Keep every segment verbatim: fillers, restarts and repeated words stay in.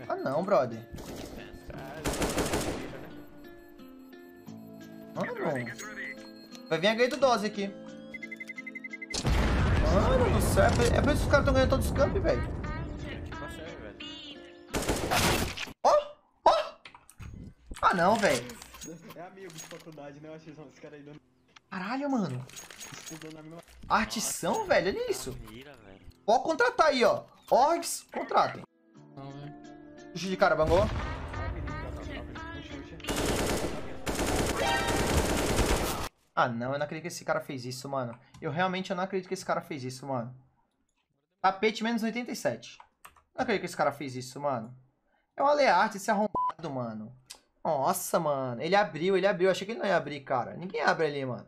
Ah não, brother. Mano. Vai vir a ganho do dose aqui. Mano do céu. É por isso que os caras estão ganhando todos os campos, velho. Ó! Ó! Ah não, velho. É amigo de faculdade, né? Eu achei esse cara aí dando... Caralho, mano. Estudando na mesma... Artição, velho. Olha isso. Pode contratar aí, ó. Orgs, contratem. Puxa de cara, bangou. Ah, não. Eu não acredito que esse cara fez isso, mano. Eu realmente eu não acredito que esse cara fez isso, mano. Tapete menos oitenta e sete. Não acredito que esse cara fez isso, mano. É um alearte, esse arrombado, mano. Nossa, mano. Ele abriu, ele abriu. Eu achei que ele não ia abrir, cara. Ninguém abre ali, mano.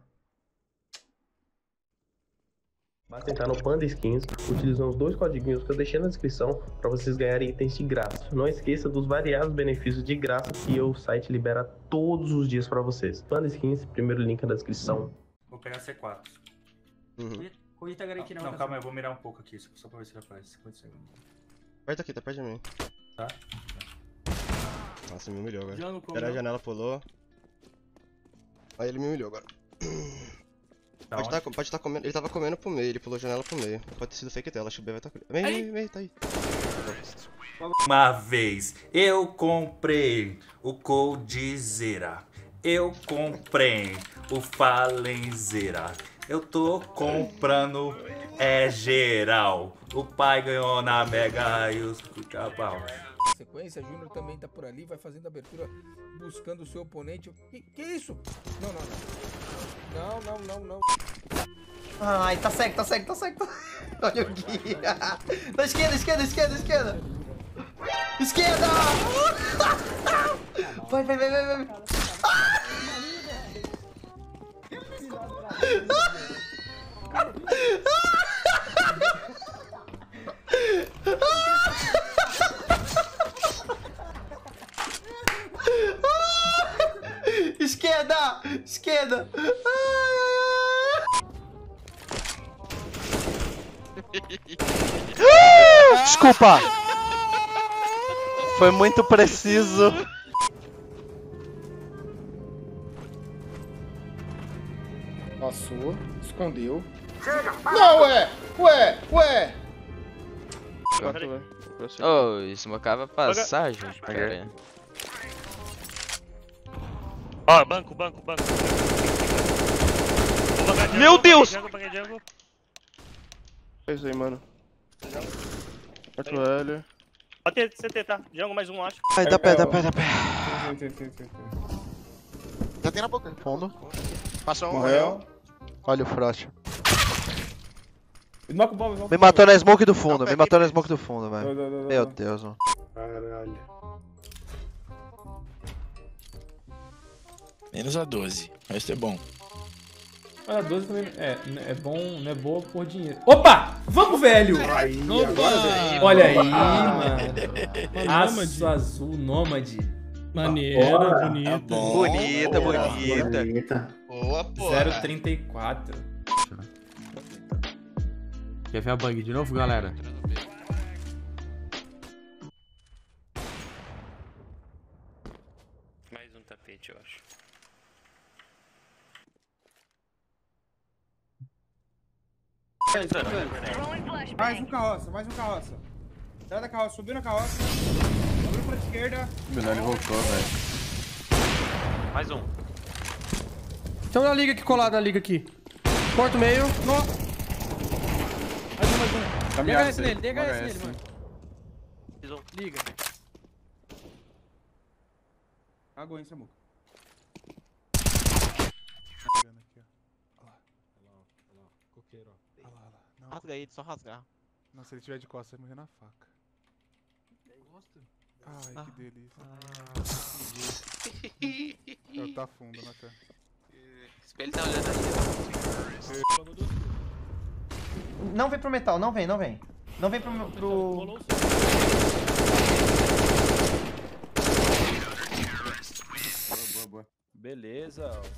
Basta entrar no Panda Skins, utilizando os dois codiguinhos que eu deixei na descrição para vocês ganharem itens de graça. Não esqueça dos variados benefícios de graça que o site libera todos os dias para vocês. Panda Skins, primeiro link na descrição. Vou pegar C quatro. Uhum. Corrida garantir Não, não calma aí, eu vou mirar um pouco aqui, só pra ver se ele aparece. cinquenta segundos. Perto aqui, tá perto de mim. Tá? Nossa, me humilhou agora. Pera, a janela pulou. Aí ele me humilhou agora. Tá pode estar tá, tá comendo. Ele tava comendo pro meio, ele pulou a janela pro meio. Pode ter sido fake tela, acho que o B vai estar. Tá... Vem, vem, vem, tá aí. Uma vez eu comprei o Coldzera. Eu comprei o Falenzera. Eu tô comprando é geral. O pai ganhou na Mega e os cabal. Sequência, Júnior também tá por ali, vai fazendo abertura, buscando o seu oponente. Que, que isso? Não, não, não. Não, não, não, não. Ai, tá cego, tá cego, tá cego. Olha o Gui. Da esquerda, esquerda, esquerda, esquerda. Esquerda! Vai, vai, vai, vai, vai. Esquerda! Esquerda! Ai, ai, ai. Desculpa! Foi muito preciso. Passou, escondeu. Não, ué! Ué! Ué! Oh, smocava passagem. Ó, oh, banco, banco, banco. Meu Deus! É isso aí, mano. quatro L. Ó, C T, tá? Django mais um, acho. Ai, dá pé, dá pé, dá pé. Já tem na boca. Fundo. Passou um. Morreu. Olha o Frost. Smoke bomb, smoke Me matou na smoke do fundo, me matou na smoke do fundo, velho. Meu Deus, mano. Caralho. Menos a doze, mas isso é bom. A doze também é, é bom, não é boa por dinheiro. Opa! Vamos, velho! Aí, agora, olha aí, mano. Aço azul, nômade. Maneiro, bonito. Tá bom, bonita, boa, bonita. bonita. Boa, porra. zero vírgula trinta e quatro. Quer ver a bug de novo, galera? Mais um tapete, eu acho. Mais um carroça, mais um carroça. Sai da carroça, subiu na carroça. Abriu pra esquerda. O Minelli voltou, velho. Mais um. Então na liga aqui, colado na liga aqui. Corta o meio. No. Mais um, mais um. D H S nele, D H S nele, mano. Liga. Cagou, hein, Samuca. Rasga ele, só rasgar. Nossa, se ele tiver de costas, vai morrer na faca. Gosta? Ai, Ah. que delícia. Ah. Tá fundo, né, cara? Ele tá olhando aí. não vem pro metal, não vem, não vem. Não vem pro... pro... Boa, boa, boa. Beleza, ó.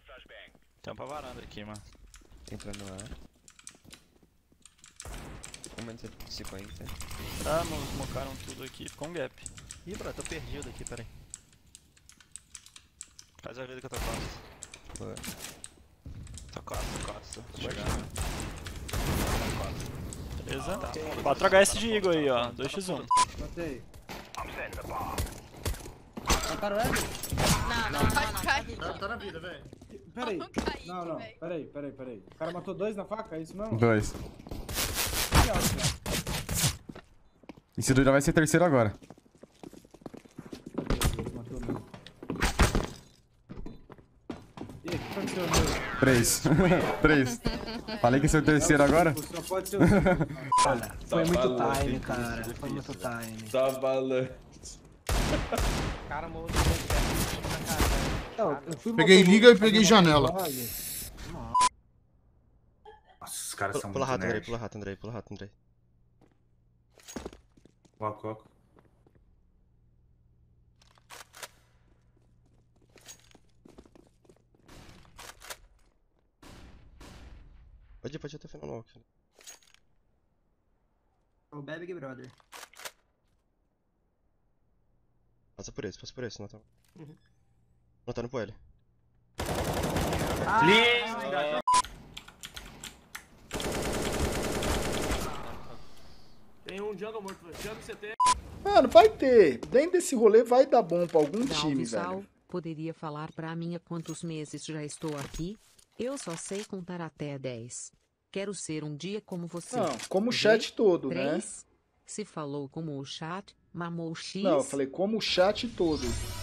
Tampa varanda aqui, mano. Entrando lá. um menos cinquenta. Tá, mano, smocaram tudo aqui, ficou um gap. Ih, bro, tô perdido aqui, peraí. Faz a vida que eu tô quase. Boa. Tô quase, tô quase, tô chegando. Beleza? quatro H S de Eagle aí, ó, dois por um. Matei. Mataram ele? Não, não, não, não. Cair. Tá, tá na vida, velho. Peraí. Não, não, peraí, peraí, peraí. O cara matou dois na faca, é isso mesmo? Dois. Esse doido vai ser terceiro agora. Matou mesmo. E aí, o que aconteceu, meu? Três. Três. Falei que esse é o terceiro agora? Só pode ser o Foi muito time, cara. Foi muito time. Tá balando. Cara, morreu. Peguei liga e peguei janela. Nossa, os caras são Pula muito rato, Andrei, nerd. pula rato, Andrei, pula rato, Andrei. Coco, coco. Pode ir, pode ir até o final no walk. O Big Brother. Passa por esse, passa por esse, não tá. Uhum. Não tá no pro L. Ah, Linda! Tem um jungle morto, jungle C T. Mano, vai ter. Dentro desse rolê vai dar bom pra algum time, Sal, velho. poderia falar pra mim há quantos meses já estou aqui? Eu só sei contar até dez. Quero ser um dia como você. Não, como o chat todo, né? Três? Se falou como o chat, mamou o X. Não, eu falei como o chat todo.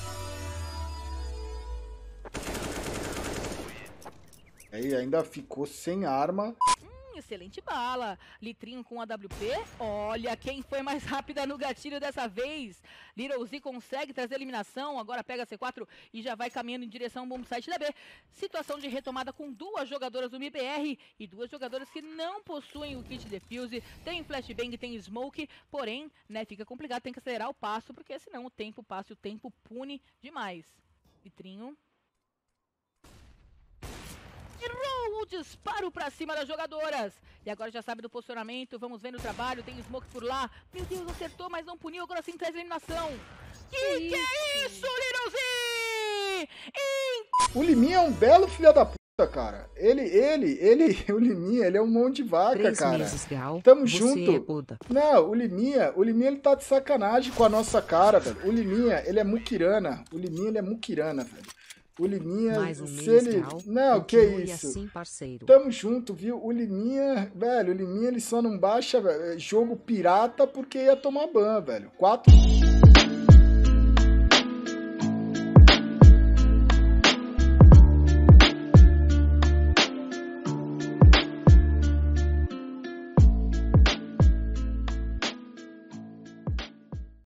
Aí ainda ficou sem arma. Hum, excelente bala. Litrinho com A W P. Olha quem foi mais rápida no gatilho dessa vez. Little Z consegue trazer eliminação. Agora pega C quatro e já vai caminhando em direção ao bomb site da B. Situação de retomada com duas jogadoras do M B R e duas jogadoras que não possuem o kit defuse. Tem flashbang, tem smoke. Porém, né, fica complicado. Tem que acelerar o passo, porque senão o tempo passa e o tempo pune demais. Litrinho. Tirou o disparo pra cima das jogadoras. E agora já sabe do posicionamento. Vamos ver no trabalho. Tem smoke por lá. Meu Deus, acertou, mas não puniu. Agora sim traz eliminação. Que que é isso, Little Z? O Liminha é um belo filho da puta, cara. Ele, ele, ele, o Liminha, ele é um monte de vaca, Três cara. meses, Gal. Tamo Você junto. é Buda. Não, o Liminha, o Liminha, ele tá de sacanagem com a nossa cara, velho. O Liminha, ele é muquirana. O Liminha, ele é muquirana, velho. O Liminha, Mais um se mês, ele... Gal. Não, que Continue isso. assim, parceiro. Tamo junto, viu? O Liminha, velho, o Liminha, ele só não baixa velho, jogo pirata porque ia tomar ban, velho. Quatro...